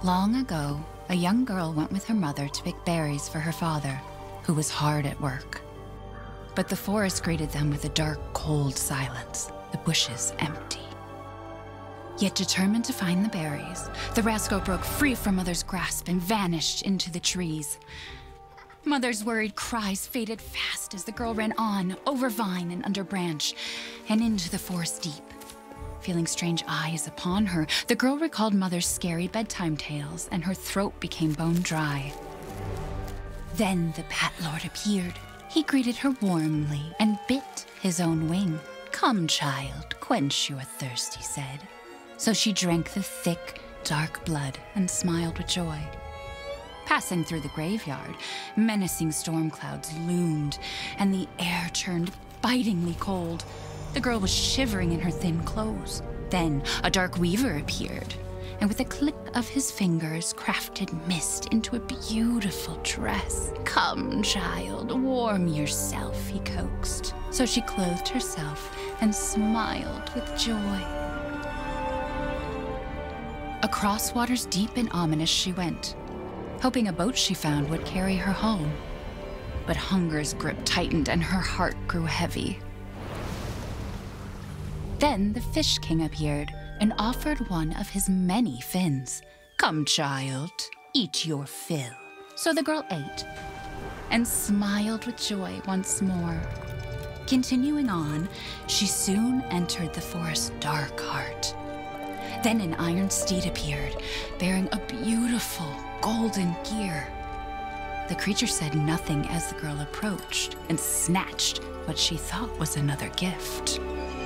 Long ago, a young girl went with her mother to pick berries for her father, who was hard at work. But the forest greeted them with a dark, cold silence, the bushes empty. Yet determined to find the berries, the rascal broke free from Mother's grasp and vanished into the trees. Mother's worried cries faded fast as the girl ran on, over vine and under branch, and into the forest deep. Feeling strange eyes upon her, the girl recalled Mother's scary bedtime tales, and her throat became bone dry. Then the Bat Lord appeared. He greeted her warmly and bit his own wing. "Come, child, quench your thirst," he said. So she drank the thick, dark blood and smiled with joy. Passing through the graveyard, menacing storm clouds loomed, and the air turned bitingly cold. The girl was shivering in her thin clothes. Then a dark weaver appeared, and with a click of his fingers, crafted mist into a beautiful dress. "Come, child, warm yourself," he coaxed. So she clothed herself and smiled with joy. Across waters deep and ominous she went, hoping a boat she found would carry her home. But hunger's grip tightened and her heart grew heavy. Then the Fish King appeared and offered one of his many fins. "Come, child, eat your fill." So the girl ate and smiled with joy once more. Continuing on, she soon entered the forest's dark heart. Then an iron steed appeared, bearing a beautiful golden gear. The creature said nothing as the girl approached and snatched what she thought was another gift.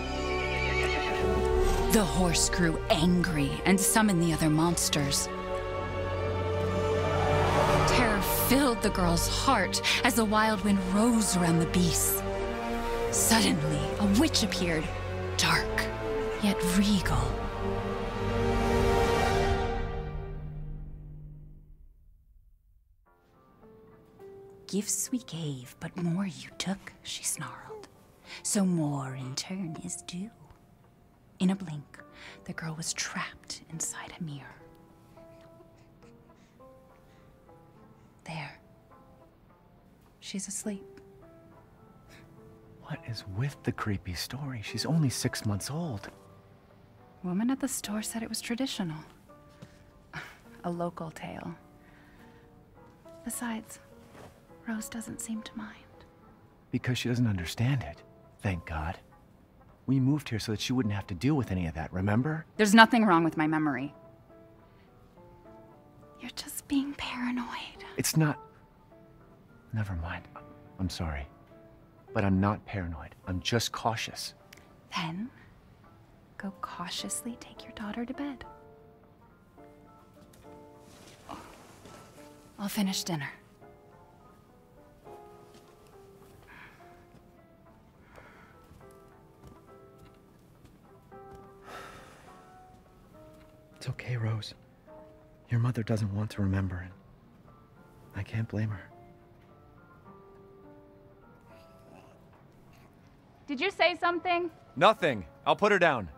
The horse grew angry and summoned the other monsters. Terror filled the girl's heart as the wild wind rose around the beasts. Suddenly, a witch appeared, dark yet regal. "Gifts we gave, but more you took," she snarled. "So more in turn is due." In a blink, the girl was trapped inside a mirror. There. She's asleep. What is with the creepy story? She's only 6 months old. Woman at the store said it was traditional. A local tale. Besides, Rose doesn't seem to mind. Because she doesn't understand it. Thank God. We moved here so that she wouldn't have to deal with any of that, remember? There's nothing wrong with my memory. You're just being paranoid. It's not... Never mind. I'm sorry. But I'm not paranoid. I'm just cautious. Then, go cautiously take your daughter to bed. I'll finish dinner. It's okay, Rose. Your mother doesn't want to remember it. I can't blame her. Did you say something? Nothing. I'll put her down.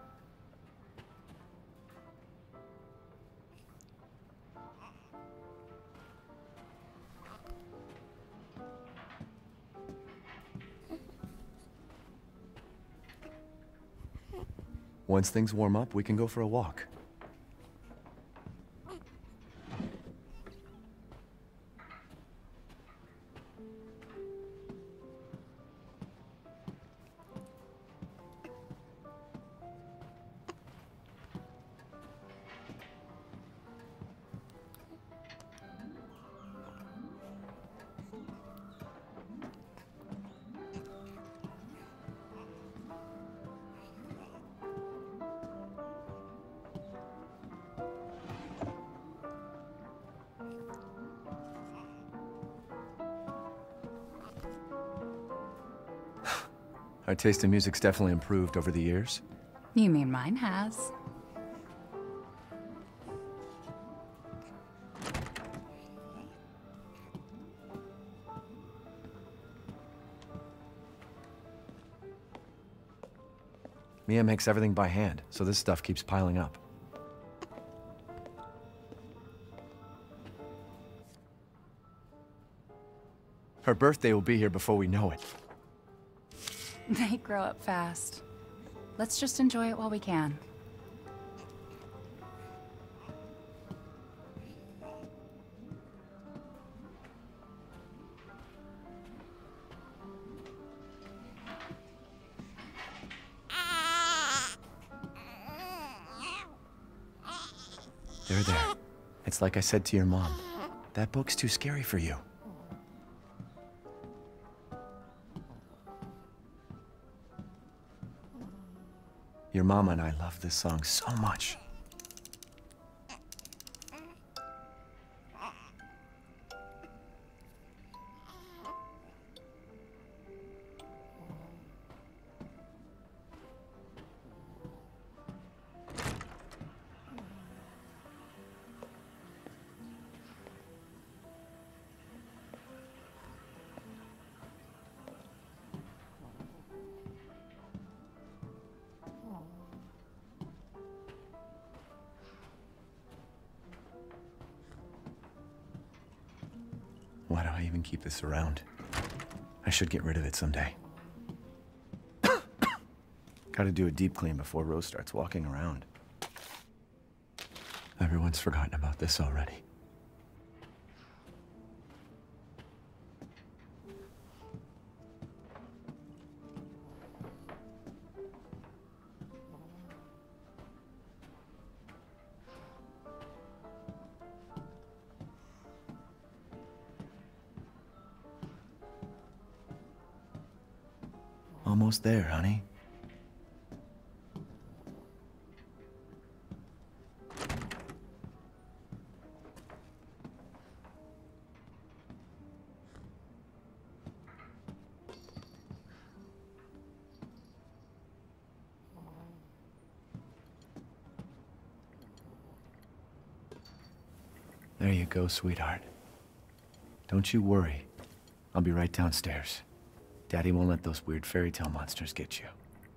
Once things warm up, we can go for a walk. Our taste in music's definitely improved over the years. You mean mine has? Mia makes everything by hand, so this stuff keeps piling up. Her birthday will be here before we know it. They grow up fast. Let's just enjoy it while we can. There. It's like I said to your mom. That book's too scary for you. Your mama and I love this song so much. Why do I even keep this around? I should get rid of it someday. Gotta do a deep clean before Rose starts walking around. Everyone's forgotten about this already. Almost there, honey. There you go, sweetheart. Don't you worry. I'll be right downstairs. Daddy won't let those weird fairy tale monsters get you.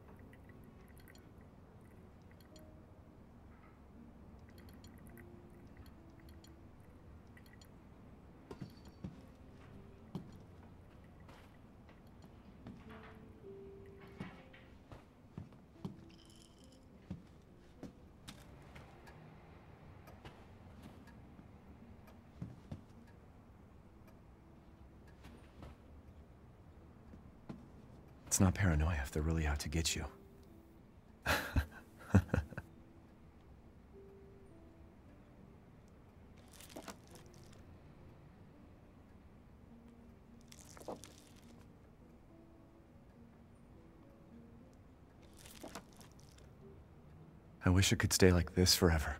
It's not paranoia if they're really out to get you. I wish it could stay like this forever.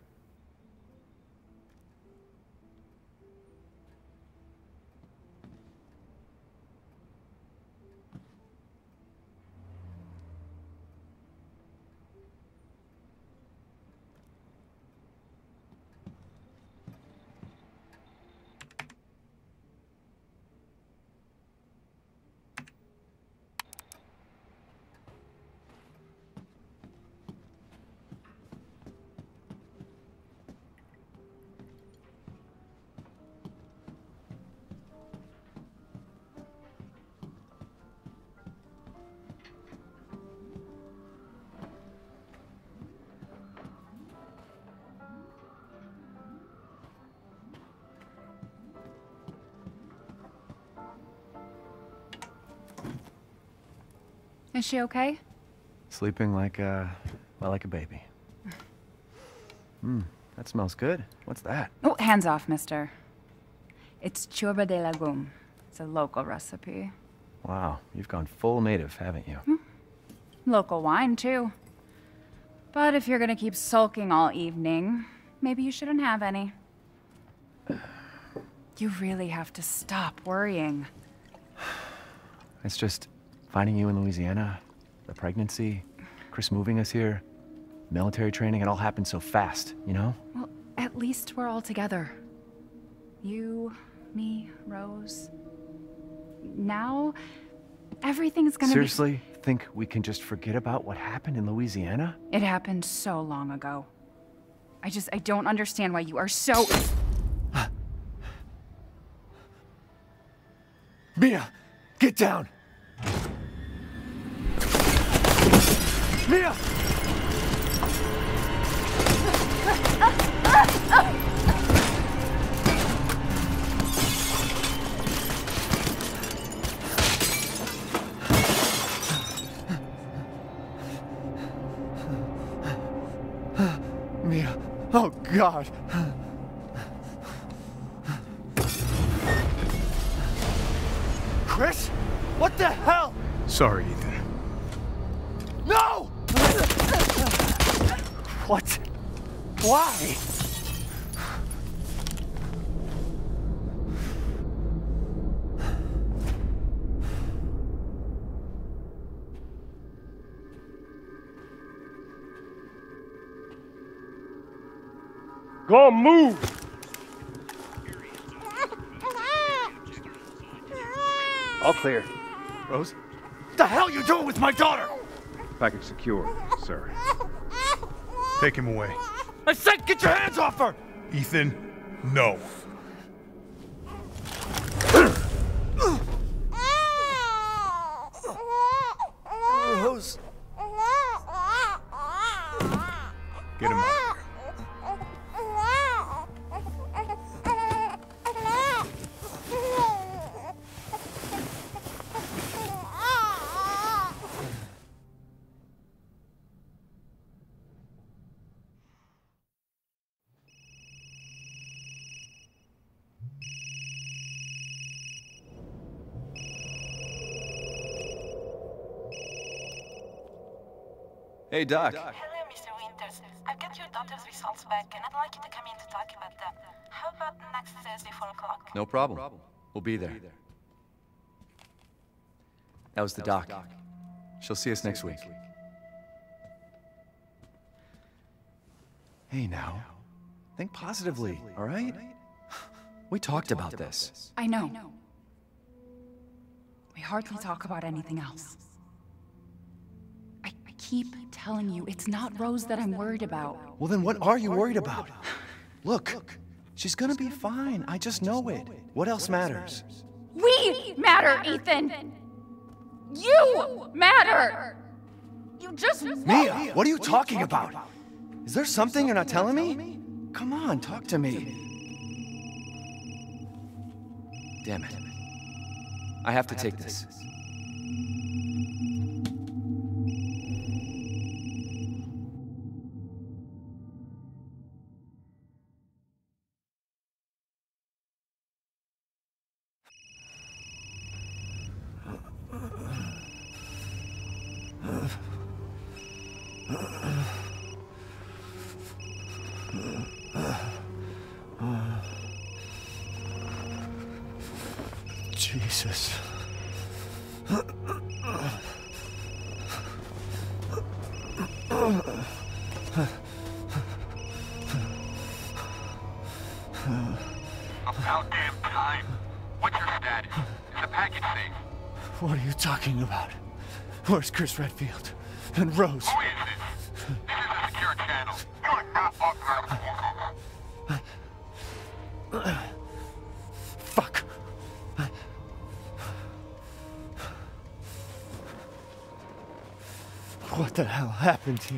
Is she okay? Sleeping like well, like a baby. That smells good. What's that? Oh, hands off, mister. It's churba de legume. It's a local recipe. Wow, you've gone full native, haven't you? Local wine, too. But if you're gonna keep sulking all evening, maybe you shouldn't have any. You really have to stop worrying. It's just finding you in Louisiana, the pregnancy, Chris moving us here, military training, it all happened so fast, you know? Well, at least we're all together. You, me, Rose. Now, everything's gonna Seriously? Think we can just forget about what happened in Louisiana? It happened so long ago. I don't understand why you are so... Mia, get down! Mia! Mia, oh God! Chris? What the hell? Sorry, Ethan. No! What? Why? Go on, move! All clear. Rose? What the hell are you doing with my daughter? Package secure, sir. Take him away. I said get your hands off her! Ethan, no. Rose. Get him out of here. Hey, Doc. Hello, Mr. Winters. I've got your daughter's results back, and I'd like you to come in to talk about them. How about next Thursday, 4 o'clock? No problem. We'll be there. That was the doc. She'll see us next week. Hey, now. Think positively, all right? We talked about this. I know. We hardly talk about anything else. I keep telling you, it's not Rose that I'm worried about. Well, then what are you worried about? Look, she's gonna be fine. I just know it. What else matters? We matter, Ethan! You matter! You just Mia, what are you talking about? Is there something you're not telling me? Come on, talk to me. Damn it. I have to take this. Jesus. About damn time. What's your status? Is the package safe? What are you talking about? Where's Chris Redfield? And Rose? Who is this? This is a secure channel. You're not authorized to walk over. Fuck. What the hell happened here?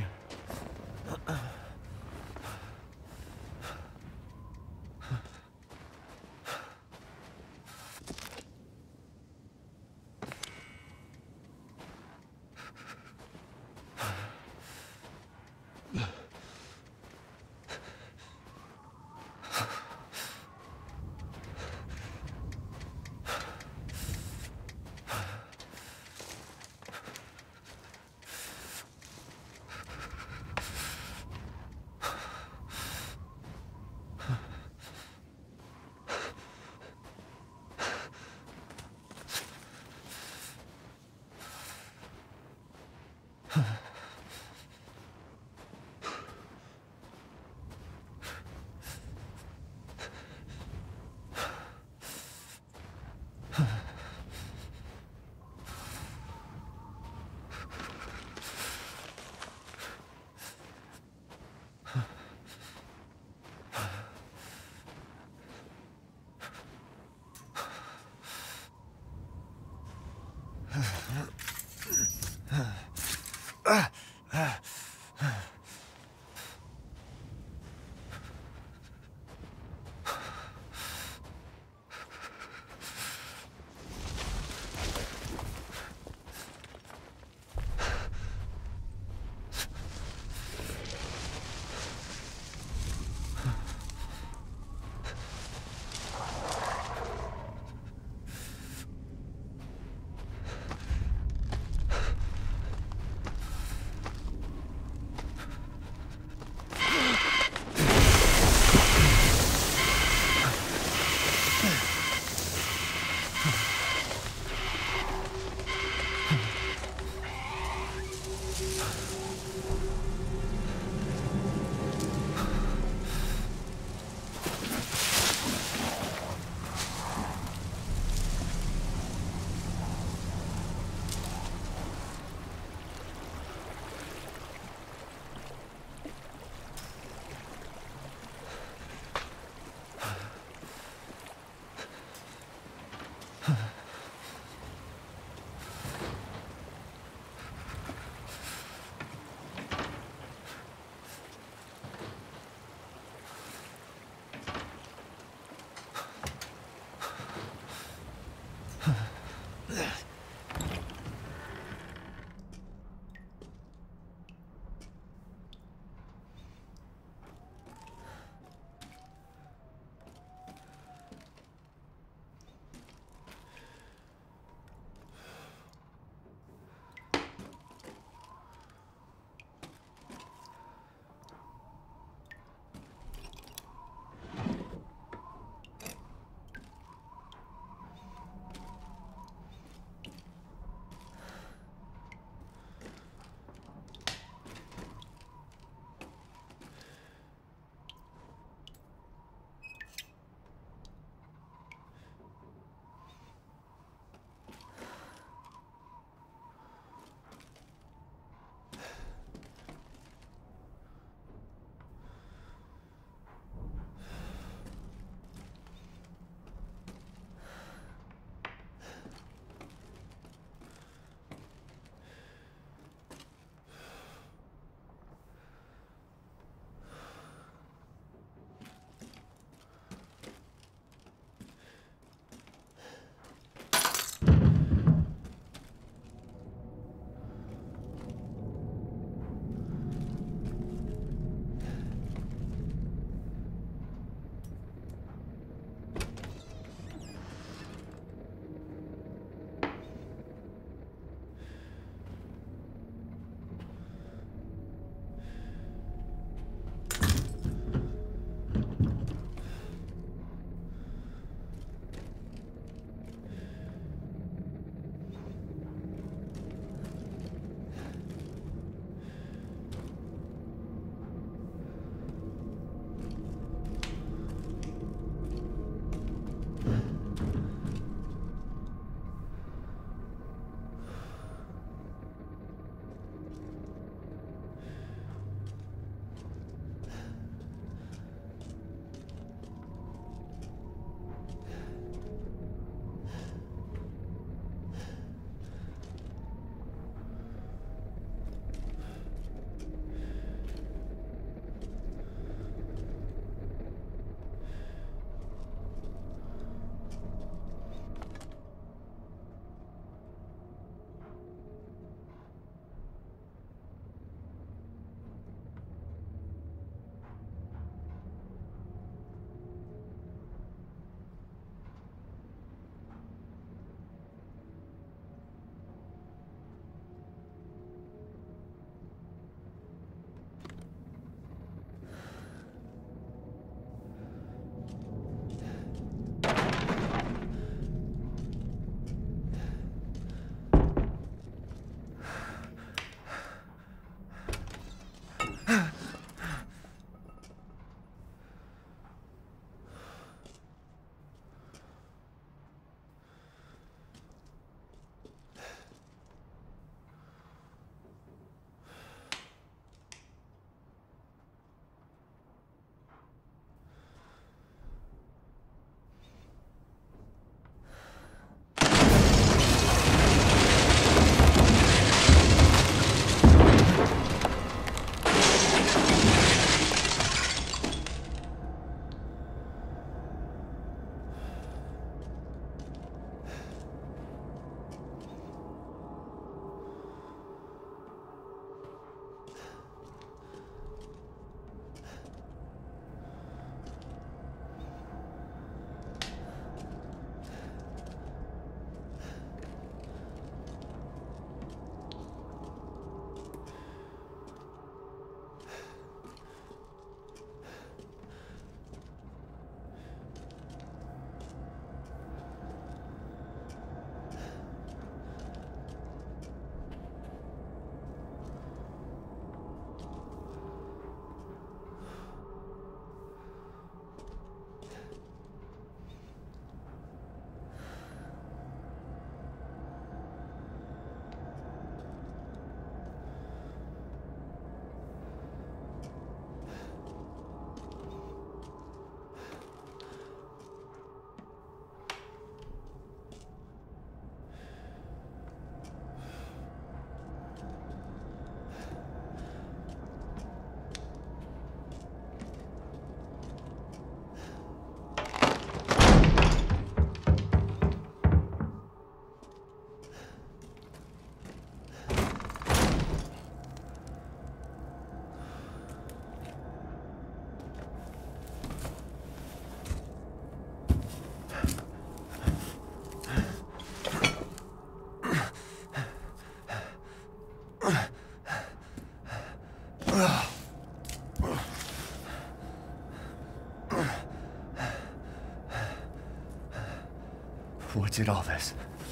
did all this?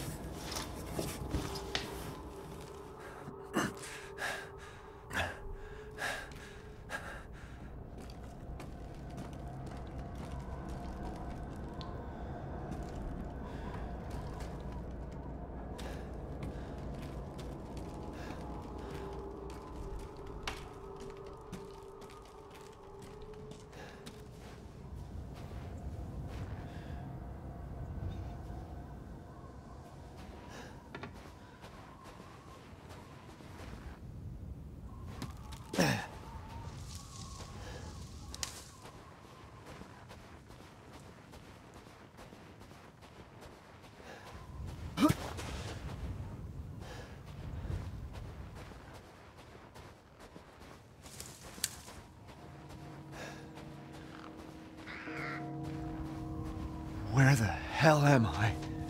Where the hell am I?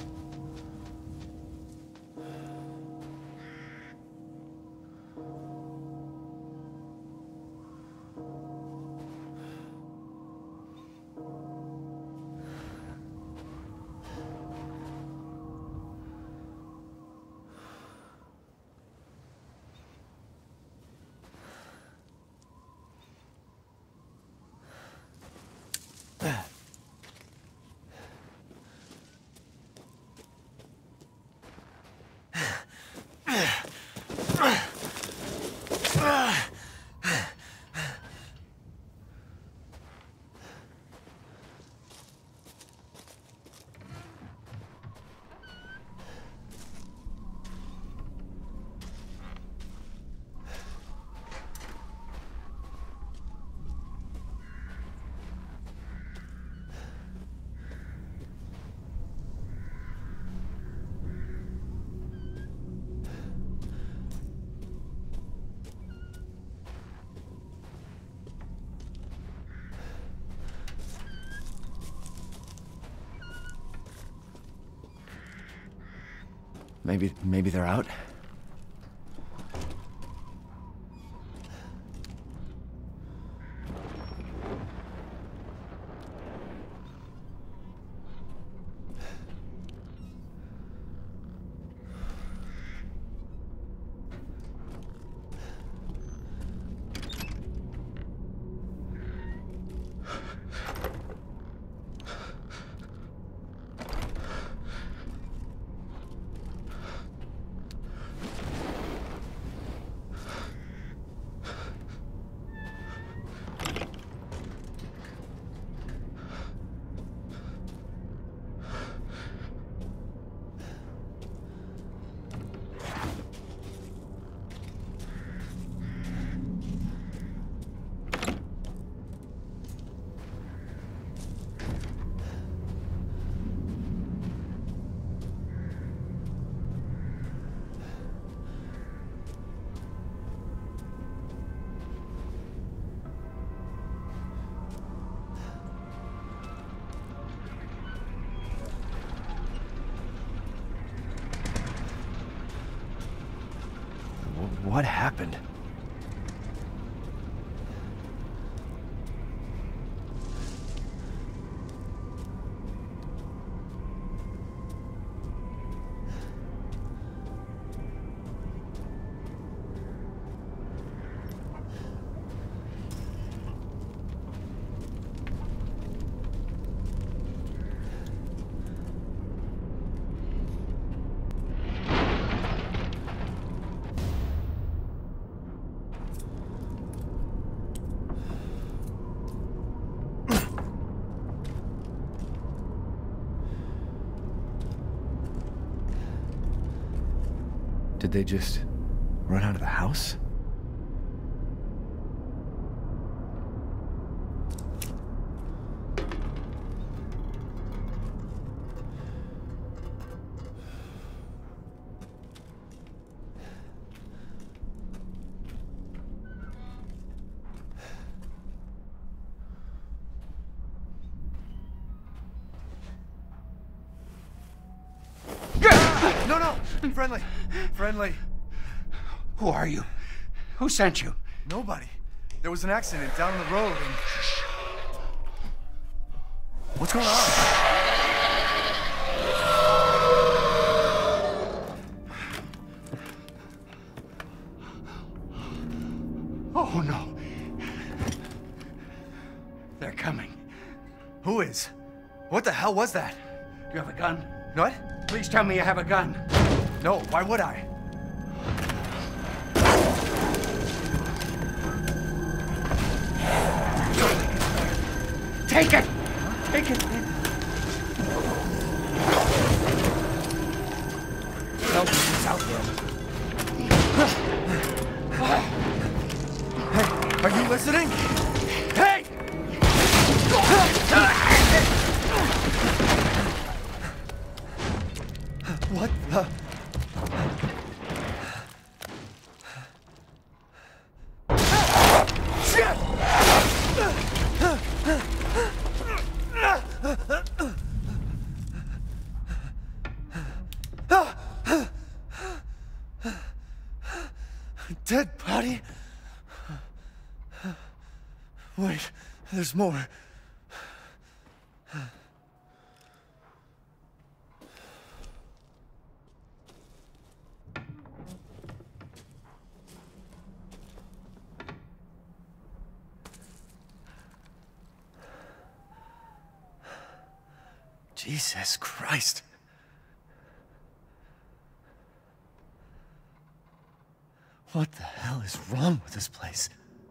Maybe they're out? What happened? Did they just run out of the house? No! Friendly! Friendly! Who are you? Who sent you? Nobody. There was an accident down the road and... What's going on? Oh, no. They're coming. Who is? What the hell was that? You have a gun? What? Please tell me you have a gun. No, why would I? Take it! Take it! Nobody's out there. Hey, are you listening? Hey! What the? Shit! Dead body? Wait, there's more. Jesus Christ. What the hell is wrong with this place?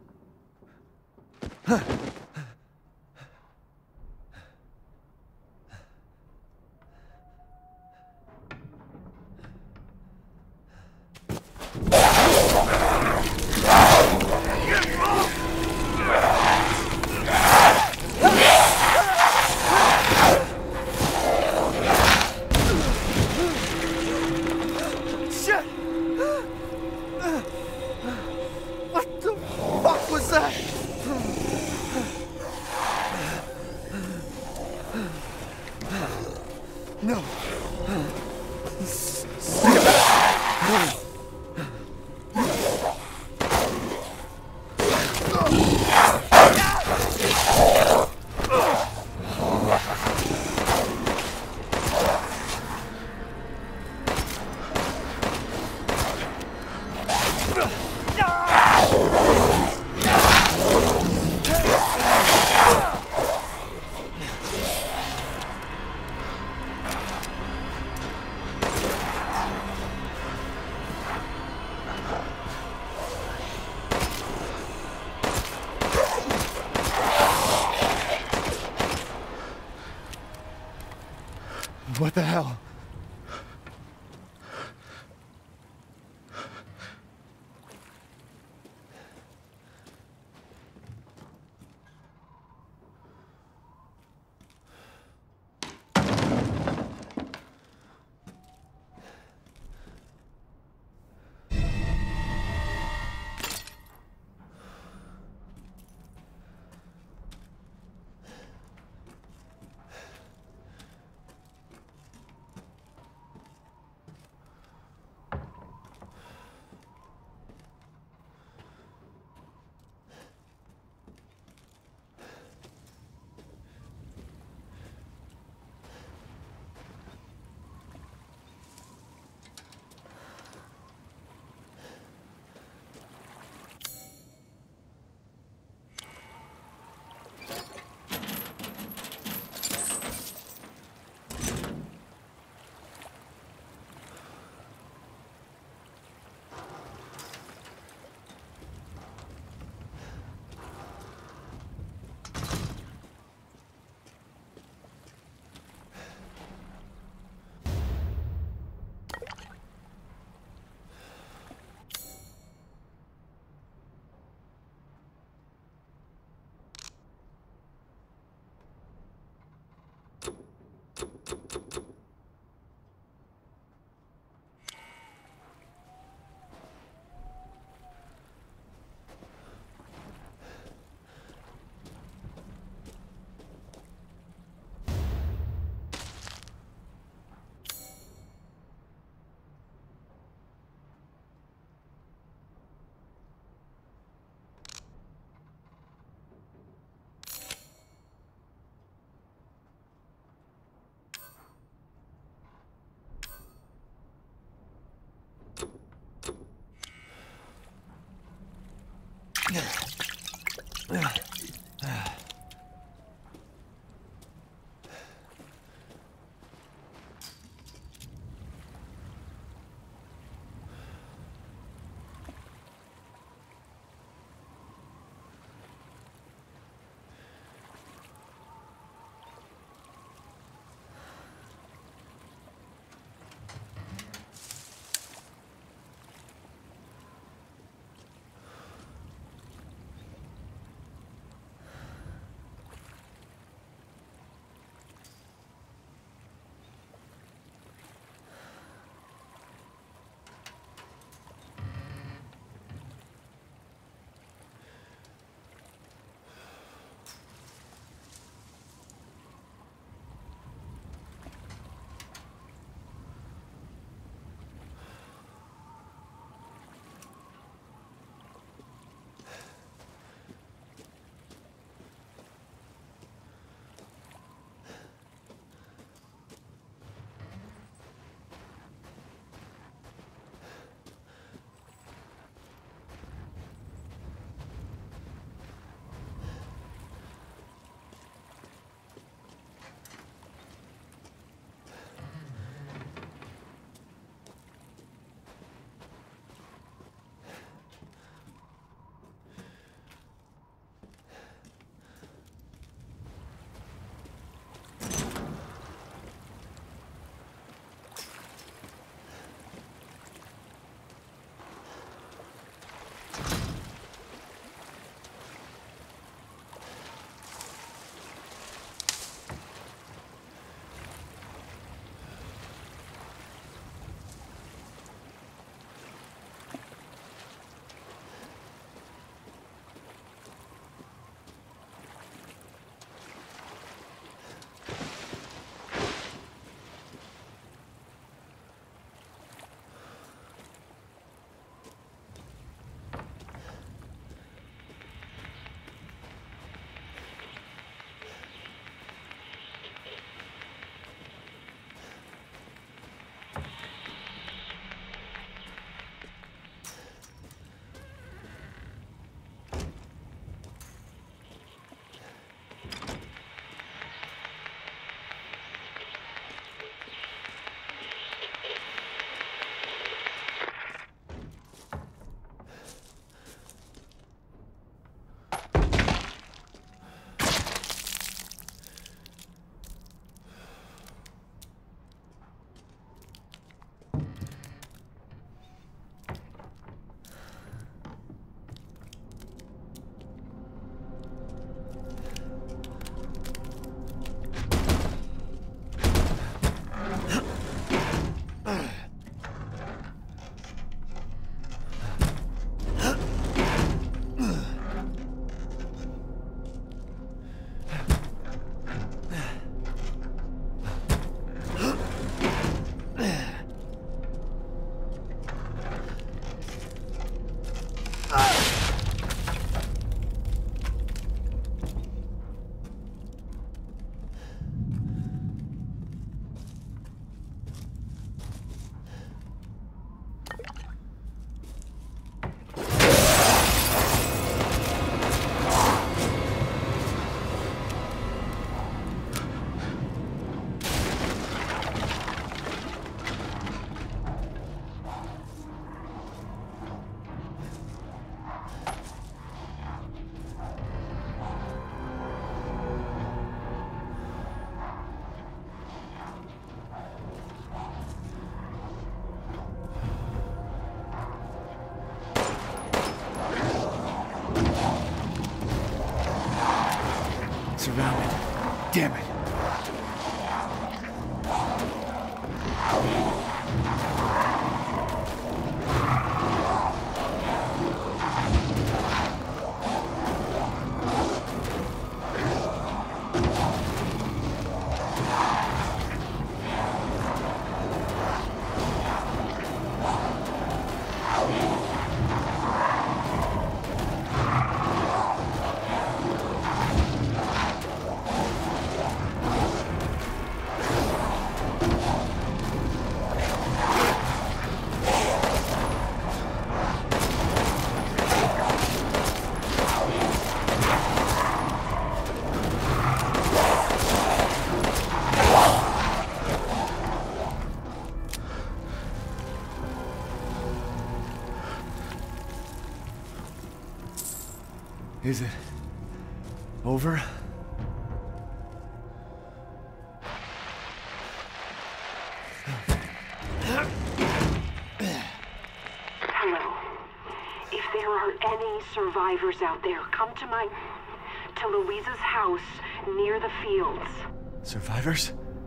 Shit! What the fuck was that? No. What the hell? Surrounded. Damn it. Is it over? Hello. If there are any survivors out there, come to Louisa's house near the fields. Survivors?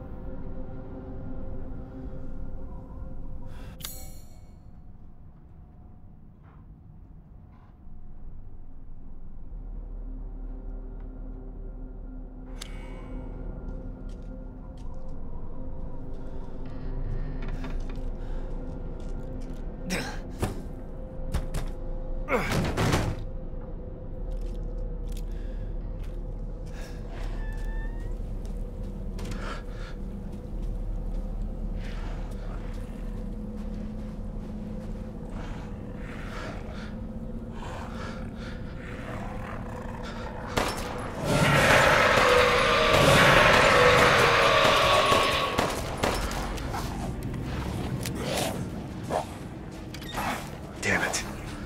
Damn it.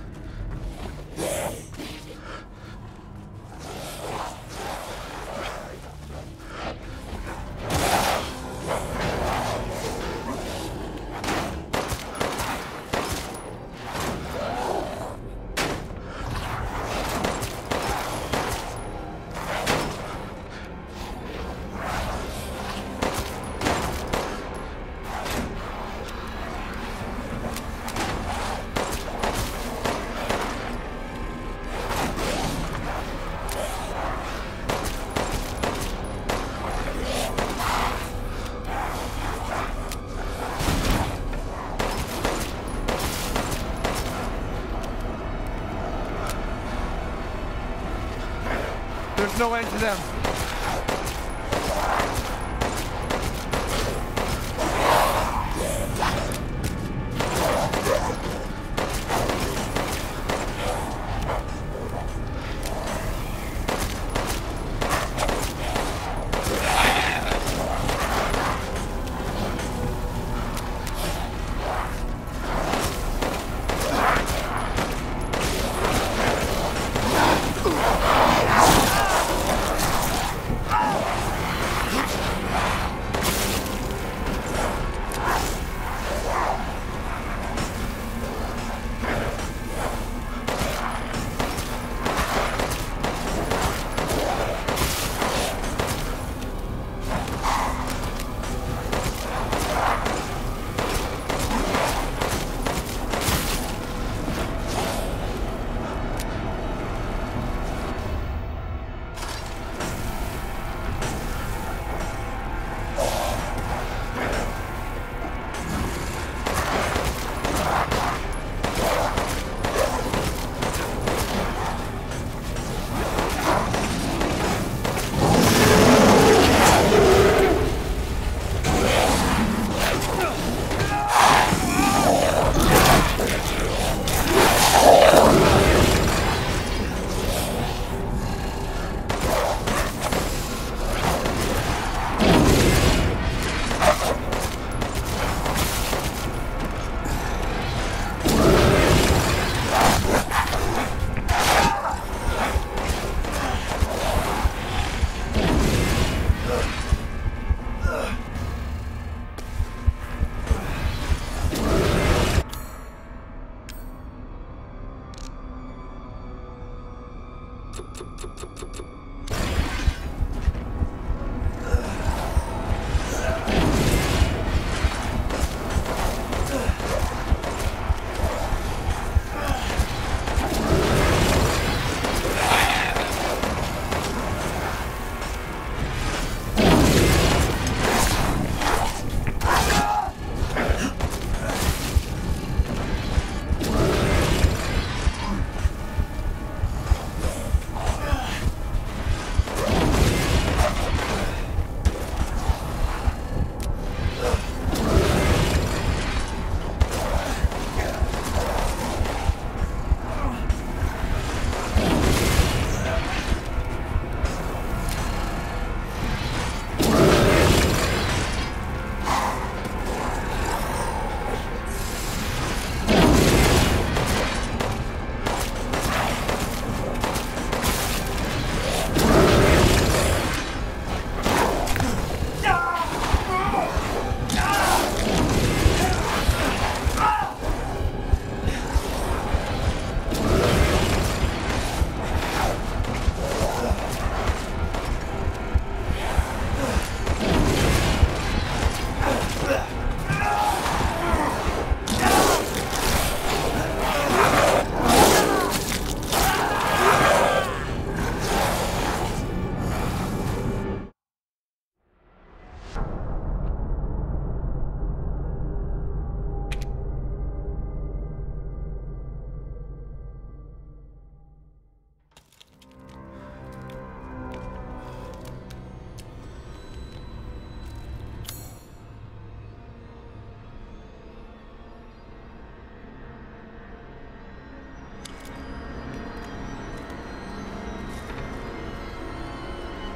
There's no end to them.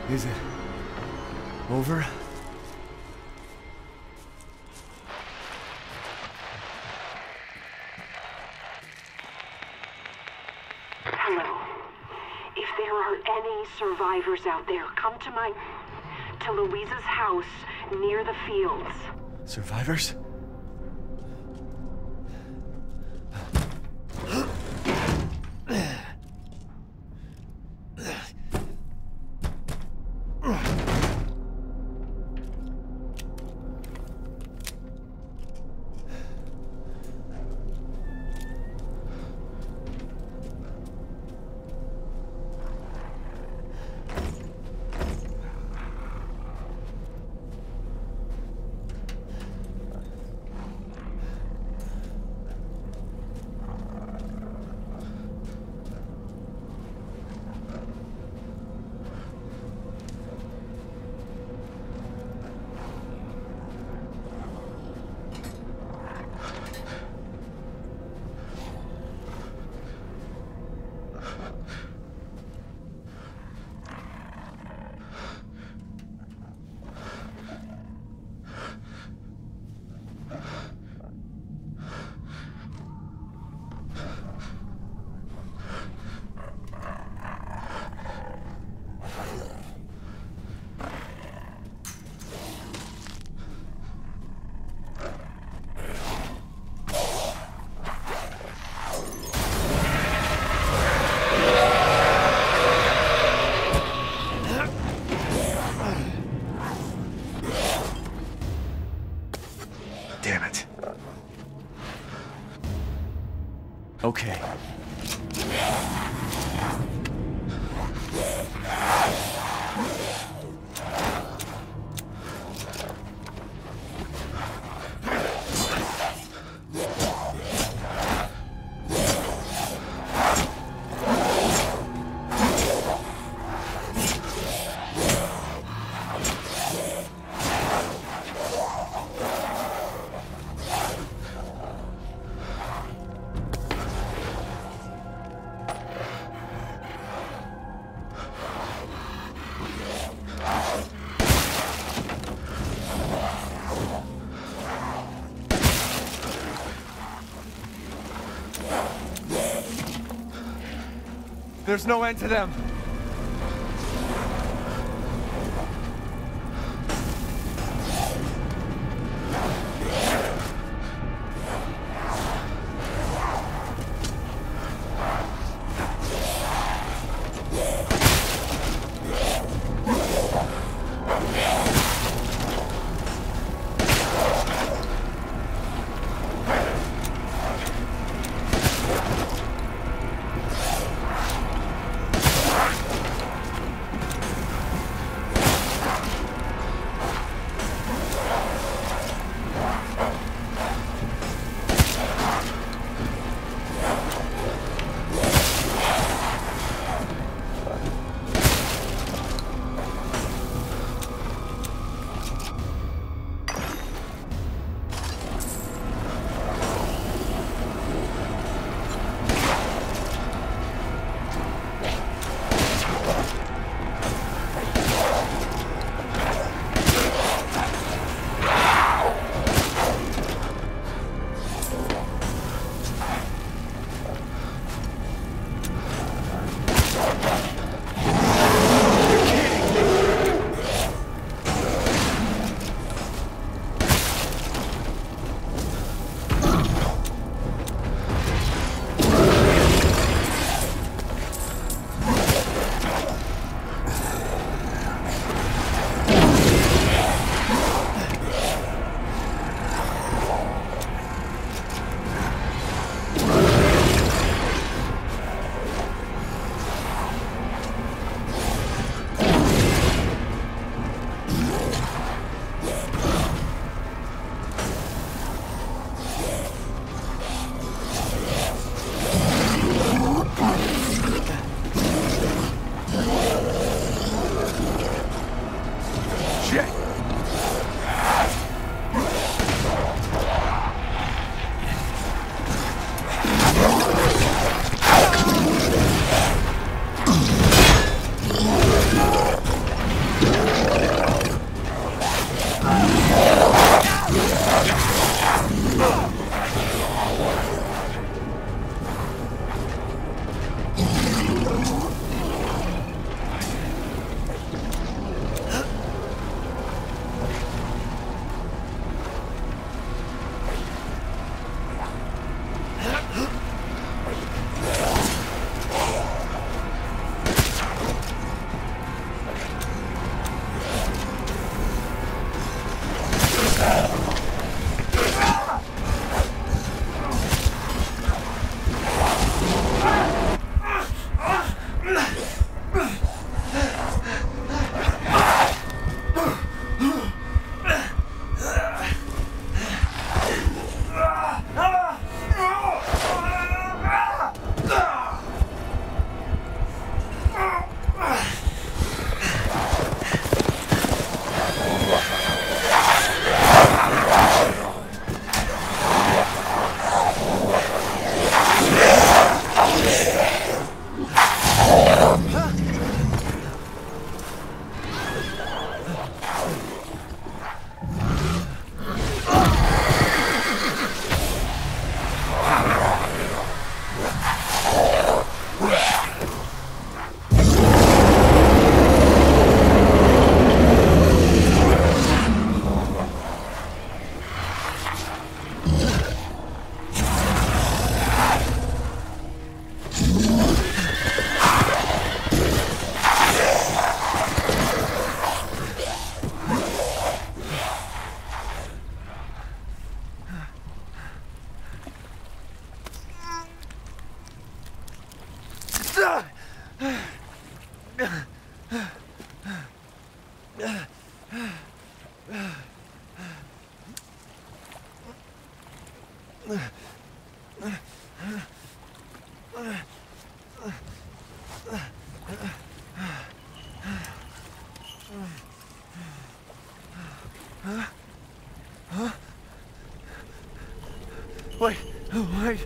Is it over? Hello. If there are any survivors out there, come to Louisa's house near the fields. Survivors? Damn it. Okay. There's no end to them. Wait, wait.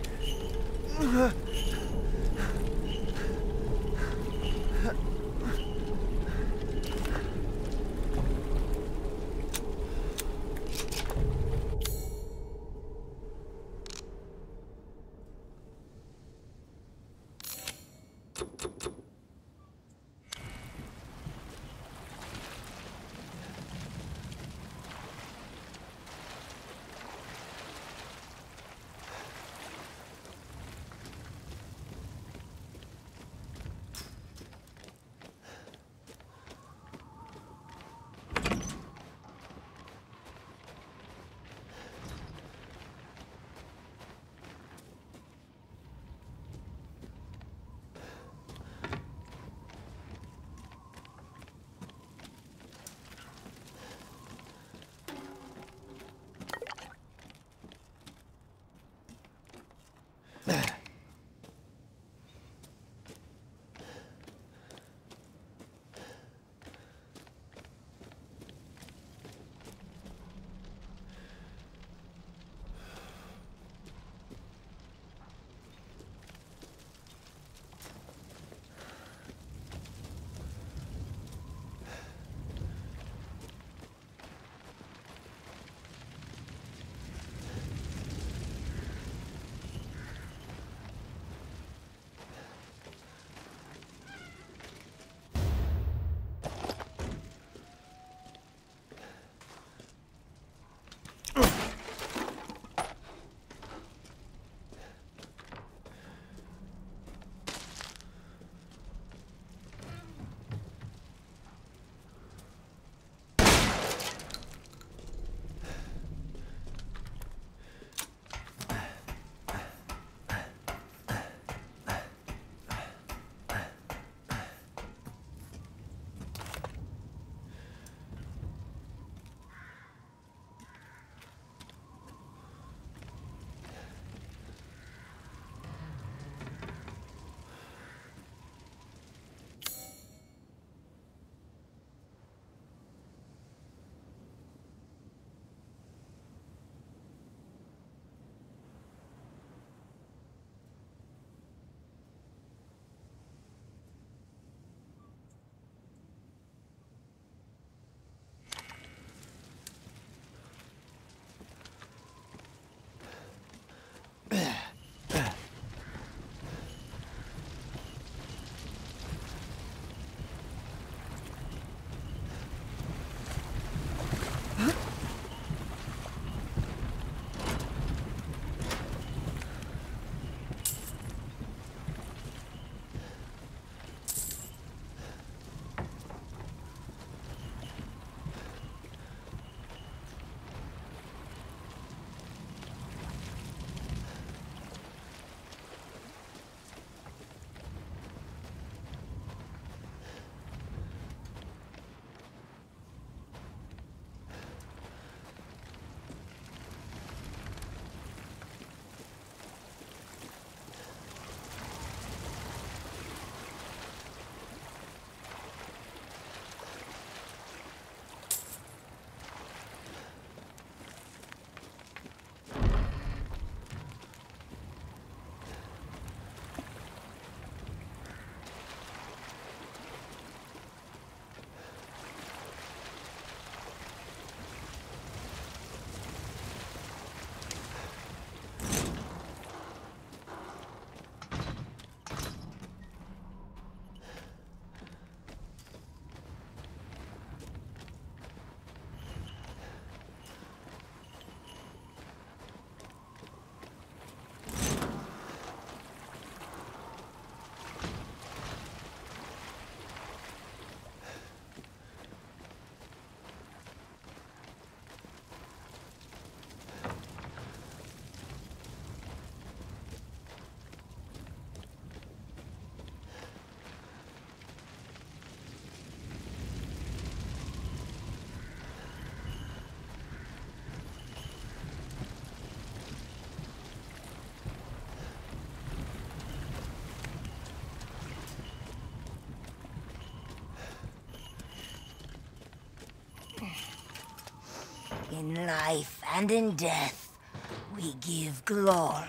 In life and in death, we give glory.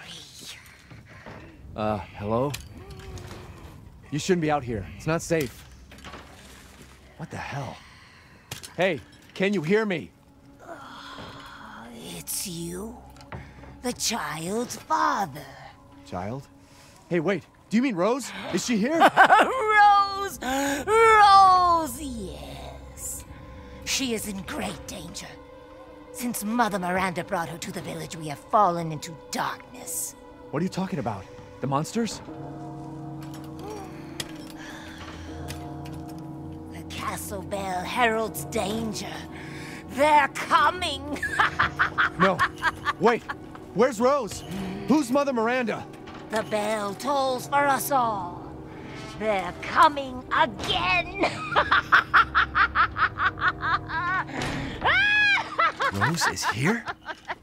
Hello? You shouldn't be out here. It's not safe. What the hell? Hey, can you hear me? It's you, the child's father. Child? Hey, wait. Do you mean Rose? Is she here? Rose! Rose, yes. She is in great danger. Since Mother Miranda brought her to the village, we have fallen into darkness. What are you talking about? The monsters? The castle bell heralds danger. They're coming! No. Wait. Where's Rose? Who's Mother Miranda? The bell tolls for us all. They're coming again! Rose is here?